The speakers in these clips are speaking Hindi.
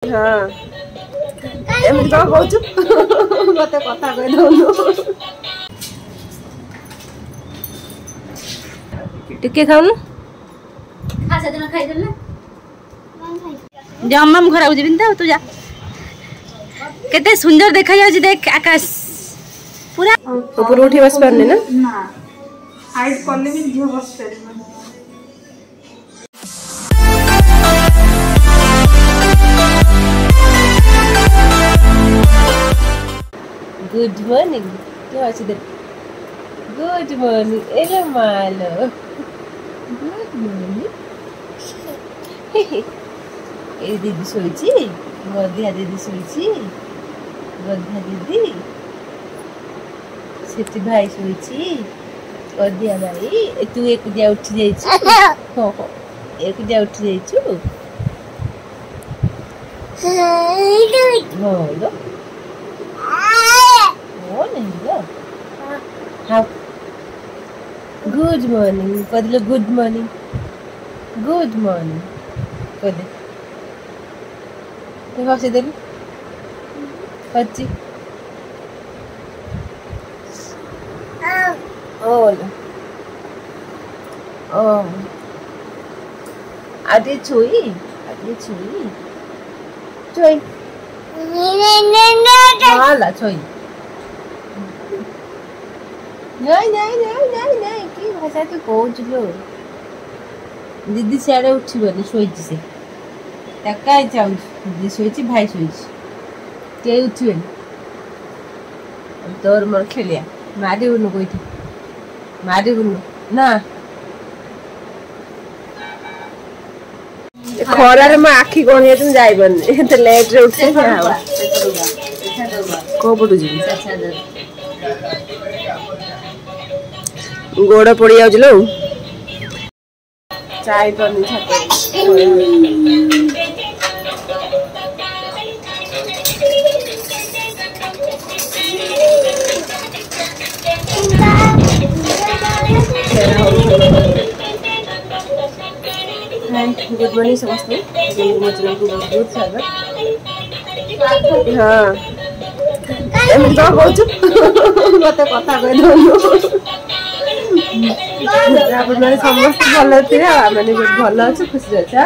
हाँ एमती कौन कहूँ मत कथा कह दौनु टिके खाऊनु जम्मा घर को जीविन तू जा केते सुंदर देखा जाउछि देख आकाश पूरा ऊपर उठी बस पारने ना हाइट करले भी झियो बस पारे गुड मॉर्निंग क्या अछि दे गुड मॉर्निंग एले मालो गुड मॉर्निंग ए दीदी सोईची गधिया दीदी सोईची गधिया दीदी सेठी भाई सोईची गधिया भाई तू एक दिया उठ जाईची हो हो एक दिया उठ जाईचू हो लो हो नहीं लो हाँ गुड मॉर्निंग कह दिलो गुड मॉर्निंग कह दे तू हसी देलु हसी ओला ओ आदि छुई हाला छुई नहीं की भाषा तू कहूँ लो दीदी सियाड़े उठबनी शोची से कहीं चाहूँ दीदी शोची भाई शोची के उठबेनि तोर मोर खेलिया मारिबुनु कहीथि मारिबुनु ना खरार मो आखि कौन है तुम जाइबन एते लेट रे उठे को पटु जी गोड़ पड़ी जाउछ लो चाय करनी छाते गुड मॉर्निंग समस्त मचना को बहुत स्वागत हाँ एमती कौन कहूँ मत कथा कह दौनु आपने समस्त भल थे मैंने भल अच्छे खुशी अच्छा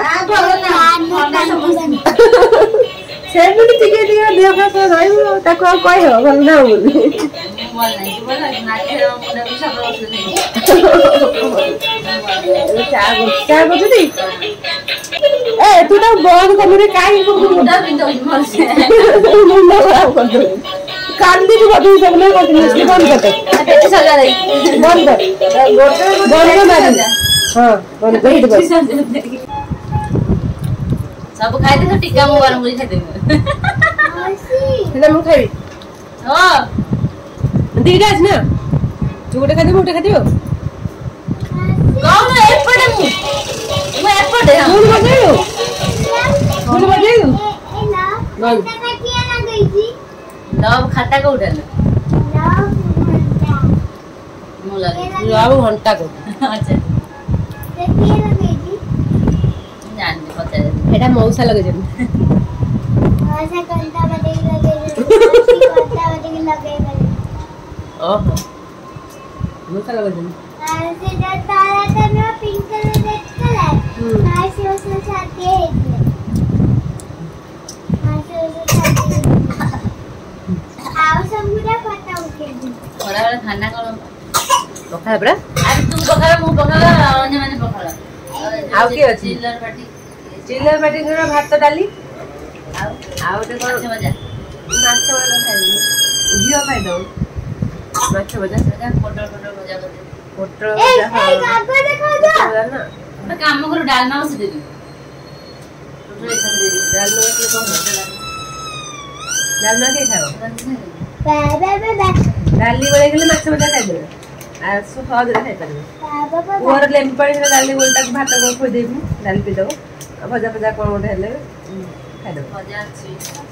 सेमती टिके टिके देह खा रहा कह भल ना बोली क्या करछुती ए तू तो बंद कमरे काहे मुंडा बिंदो मुंडा खराब कर दे कांदी भी बदल सकने को मिस्टी बंद कर दे पेट सजा दे बंद कर बंद मार हां बंद कर दे सब खाइ दे तो टिक्का मो गरम कर खाइ दे हेला मु खाइ हां दीदा है ना तू गोटे खाइ दे मोटे खाइ दियो कौन एपटे मु एपटे हां फूल बजायो लव लव खाता को उठल लव घंटा को अच्छा जान पता एटा मौसा लगे जन मौसा घंटा बजे लगे ओहो मौसा लगे जन से तारा का ना पिंक कलर रेड कलर हां से उसने छाती है हां से उसने छाती आओ समूरा पता उके थोड़ा वाला खाना करो पखा बड़ा अरे तुम पखा मु पखा अन्य माने पखा आउ के अछि चिल्लर पार्टी कर भात डाली आउ ते कोन माछ भजा खाइ जियो खाइ दो माछ भजा सेटा पोटल भजा कर पोटल भजा हां कागो देखा जा ना काम करो डालना उस देबी पोटल एक दे डालना के कोन डालना के खाओ बे डाली बळे गेले माछ भजा खाइ दे आ सहज रे खाइ परबे और लेम्बू पानी से डाली बोलता भात को खोइ देबी डाल पी दो भजा भजा कोन उठे हेले खाइ दो भजा छी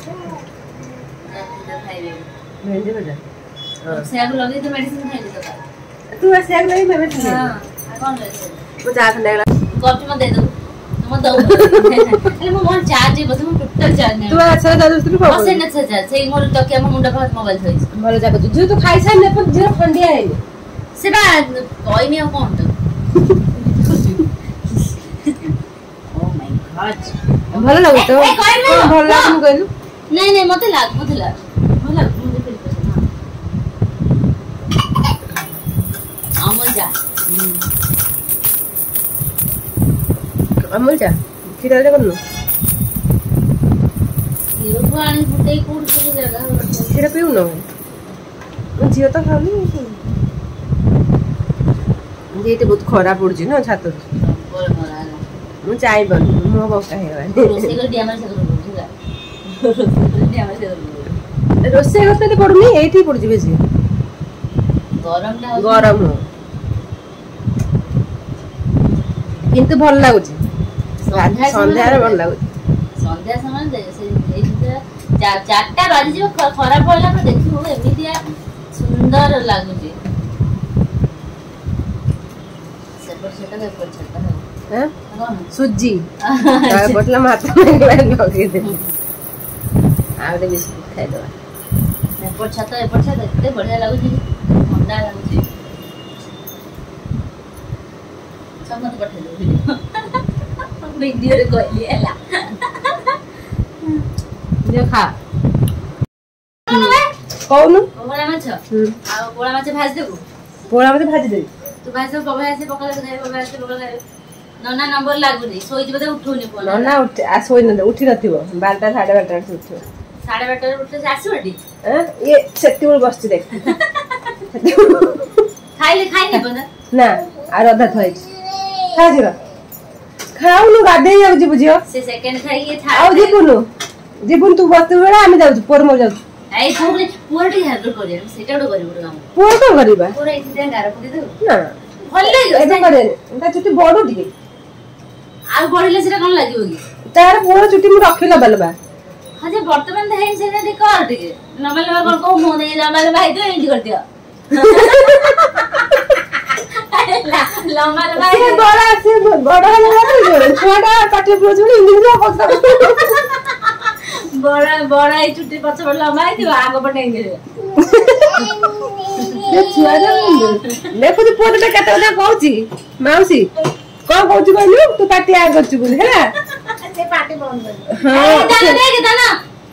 खाइबे भेंडी भजा हां सेग लगे तो मेडिसिन खाइ दे तू सेग लगे मैं बैठ हां कौन ले वो जा खंडा कॉफी में दे दो तुम म दउ अरे म मोर चार्ज बस म टोटल चार्ज नै तू अच्छा दादू तू को बसे न छ सेई मोर तकिया म मुंडा पर मोबाइल थई भले जाको जो तू खाइ साइ ने पर जे खंडिया आइले से बा कोइनी आ कोन त ओ माय गॉड भलो लागो तो भलो लागो कहलु नहीं मते लाग भलो लाग मुझे फिर पसंद हां अमूल जा अमूल जा खीर रे करनु यो पानी फुटे कोड के जगह खीर पिउ न जियो तो खाली जेते बहुत खराब पड़जी ना छात मु चाय बन मो बका हेवा रोसे कर दिया हमर से रोसे करते पड़ुनी एठी पड़जी बेसी गरम हो किंतु भल लागुची संध्या रे भल लागुची संध्या समय दे से चारटा बाजी जो खराब पड़ला पर देखियो एमितिया सुंदर लागुची सेपर सेटा हैं सुजी बटला माथा में लगे दे आउडे बिस्कुट खाइ दवा एपर छत एते बढ़िया लागुची ठंडा लागुची समझ पठे दो वीडियो रे कहली एला ये खा कौन पोळा माछ आ पोळा माछ भाज देबो पोळा माछ भाजी दे तू भाज दे बबा आसे पकड़ के खाइ बबा आसे पकड़ खाइ नना नंबर लागु दे सोई जबे उठोनी पोला नना उठ आ सोई न उठी नथिबो 12टा 12:30 से उठियो 12:30 उठले से आसीबडी ये सेति उड़ बसती देख खाइले खाइ नै बना ना आ रधा थई खा जिरो खाउनु गादे जाउ जी बुझियो से सेकंड खाइ के था आउ जीबुन तू बसते बेला आमी जाउ पोर मो जाउ आई पोरटी हेल्प करिया सेटा डो करिबो काम पोर तो करिबा पोर इति गार पदि दो ना भल लागो एटा करे एटा चुटी बडो दिके आ बढिले सेटा कोन लागिबो की तार पोर चुटी मु रखिला बलबा हजे वर्तमान देन से ने कर दिके नमल कोन को मो नै नमल भाई तो एंड कर दियो लमल भाई से बड़ा छोटा पाटे प्रोजुनी इंग्लिश पता बड़ा ए चुट्टी पछ पड़ लमाई दियो आगो पटे इंग्लिश ये छुआ देखो तू पोटटा कते कहूची माउसी कोन कहूची कहलु तू पाटी आ करछु बोली हैला से पाटी बंद कर हां देख दाना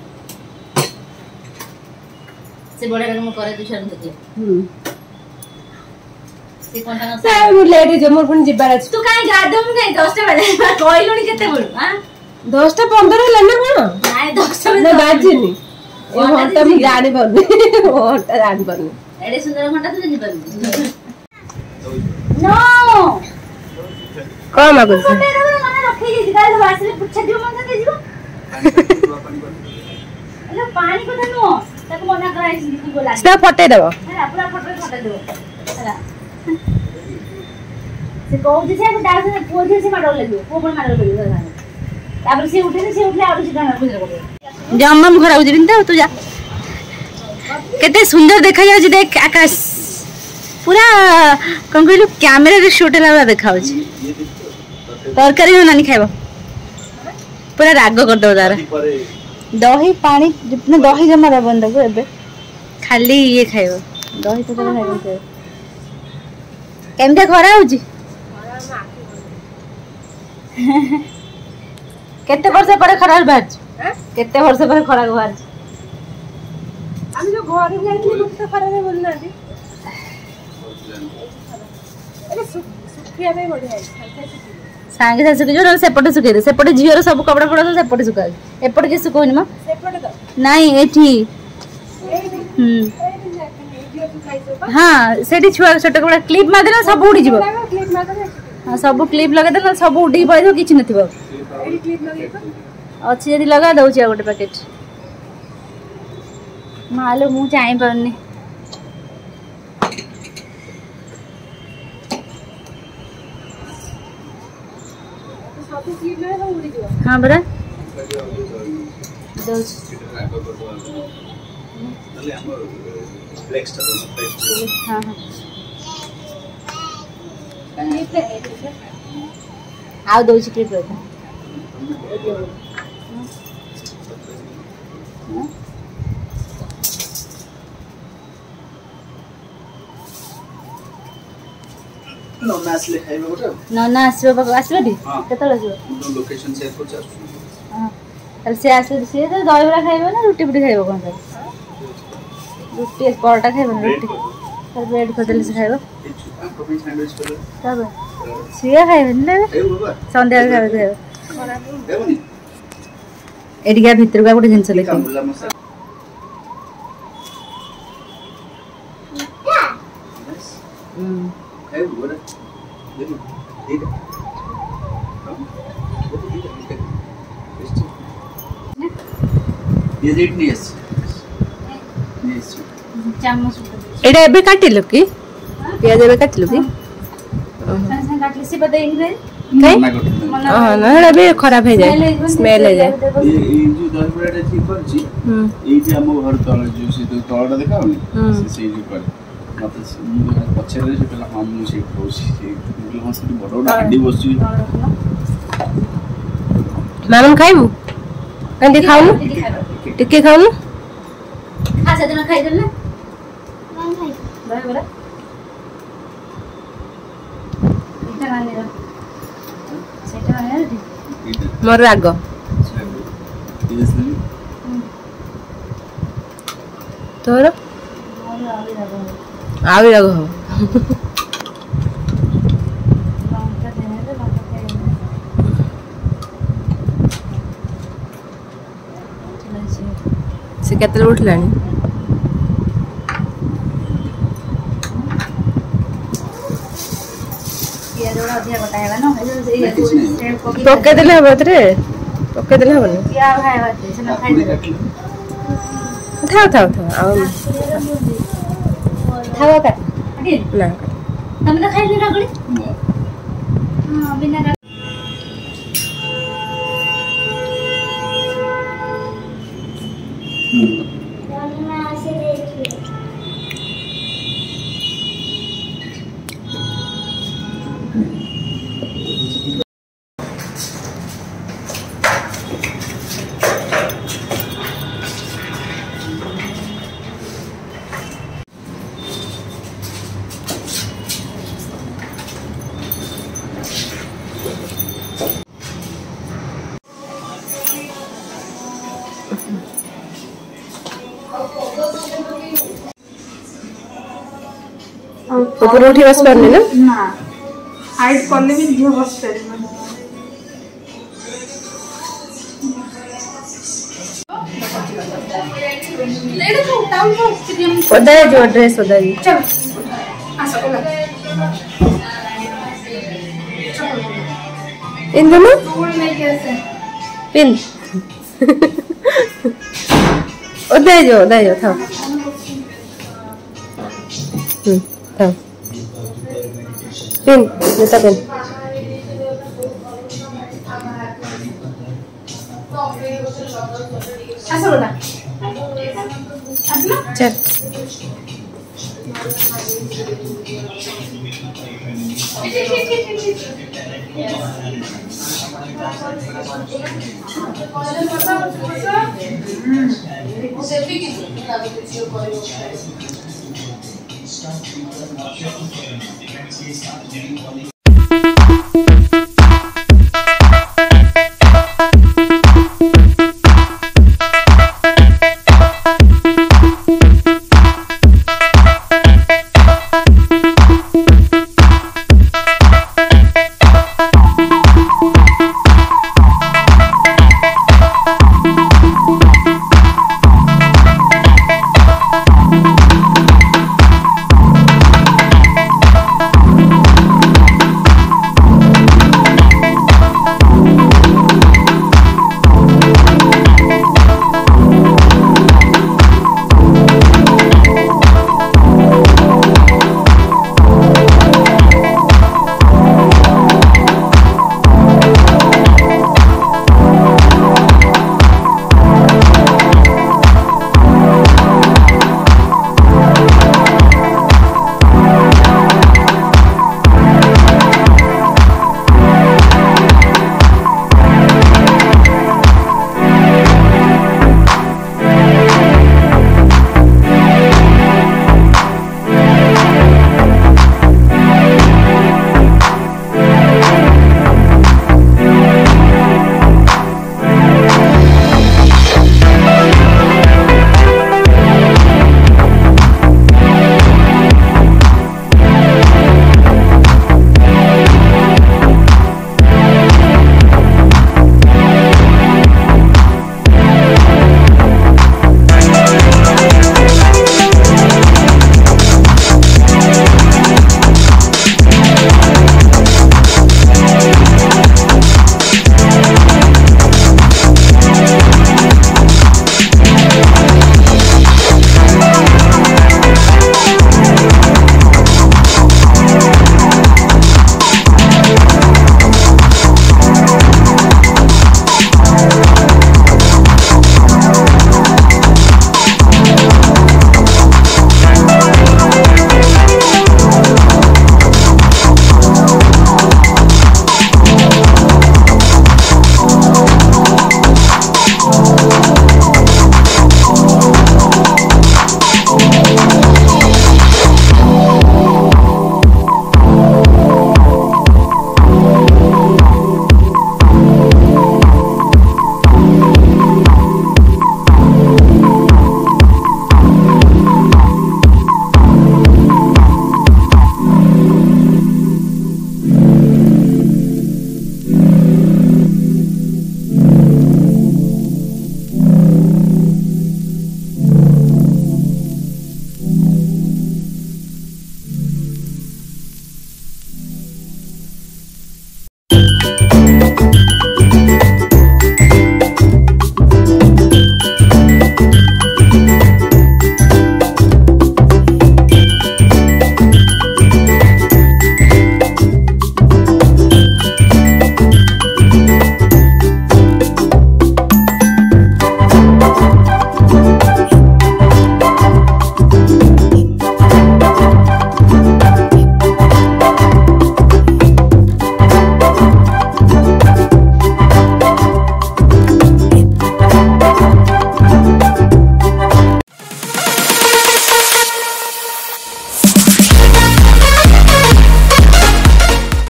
से बड़ा मु करे तू शर्म दे से कोनटा न से मु लेट जे मोर फुन जिबार अछि तू काई गादम काई 10 बजे कहलुनी केते बोल हां 10टा 15 होला ना कोन नाइ 10 बजे ना बाजिनी ए घंटा मु जानि परनी घंटा जानि परनी एडे सुंदर घंटा तू जिबार नो कम आगु से मने रखै जे गाल वासले पुछा दियो मन दे जीव एलो पानी को नो ताको मना कराई छी तू बोला से फटे देबो हैला पूरा फटे देबो हैला से कहू जे से डाल से पुओ जे से माडो लगियो पुओ पण माडो लगियो तापर से उठले आउ से गाना बुझ रे जम्मा घर आउ जिन तू जा केते सुंदर देखा जाउ जी देख आकाश पूरा कोन कहलु कैमरा रे शूट लावा देखाउ छी तरकारी नानी खाइबो पूरा राग कर दो तारा दही पानी जितने दही जमा रे बंद को एबे खाली ये खाइबो दही तो खाइबो केमता खरा हो जी केते वर्ष पर खरा बाज केते वर्ष पर खरा बाज हम जो घर में जाई तो खरा रे बोलना दी अरे सुखिया में बढ़िया है सांगे से सुखे जो सेपटे सुखे दे सेपटे झियर सब कपड़ा पड़ा तो सेपटे सुखा एपटे के सुकोनी म सेपटे तो नहीं एठी हां सेठी छुआ छोट कपड़ा क्लिप मार देना सब उड़ी जीवो क्लिप मार दे हां सब क्लिप लगा देना सब उड़ी पड़ो किछ नथिबो एठी क्लिप लगे तो अच्छी यदि लगा दउची गोटे पैकेट मालो मु चाहि परनी हाँ बरा हाँ हाँ आउ दो क्लिप नना आसले खाइबा गोटे नना आसबो आसबो केतल आसबो लोकेशन शेयर कर चास हां तल से आसे से तो दहीबड़ा खाइबो ना रोटी पुटी खाइबो कोन रोटी परोटा खाइबो रोटी तर ब्रेड खोदले से खाइबो कॉफी सैंडविच कर तब सिया खाइबो ना संध्या खाइबो देबनी एडिगा भीतर का गोटे जिंस देखो खाइबो गोटे देखो ठीक है ये रेट नहीं है चामच एडा एबे काटिलो की प्याज एबे काटिलो की संग काटले से बदे इंग्रे हां ना एडा भी खराब हो जाए स्मेल हो जाए ये जो दहीबड़ा ठीक करछि एई जे हम घर तळ जो से तो तळडा देखाउनी से जो कर मते पछरे से पहला हम से होसी से हॉस्पिटल बडोडा हड्डी बसछि मामन खाइबू कंदी खाउनु टिके खाउनु खा सदन खाइ देल ना नहीं खाइ बराबर इतना नानी रो सेटा नानी मोर राग तोर आवी राग हो से केतले उठलानी ये जोड़ा अधिया बताएगा ना पके देले हबो तरे पके देले हबो ना क्या खाएगा से ना खाइ दे थाओ आओ खावा का ना तुम तो खाइ ले रगड़ी हां बिना ऊपर उठी बस पारनी ना ना हाइट करले भी झियो बस पारिबन ओदा जो ड्रेस ओदा जी चल आसा कोला इन दोनों टूल में कैसे पिन ओदा जो था था पिन जूता पिन आसा कोला चल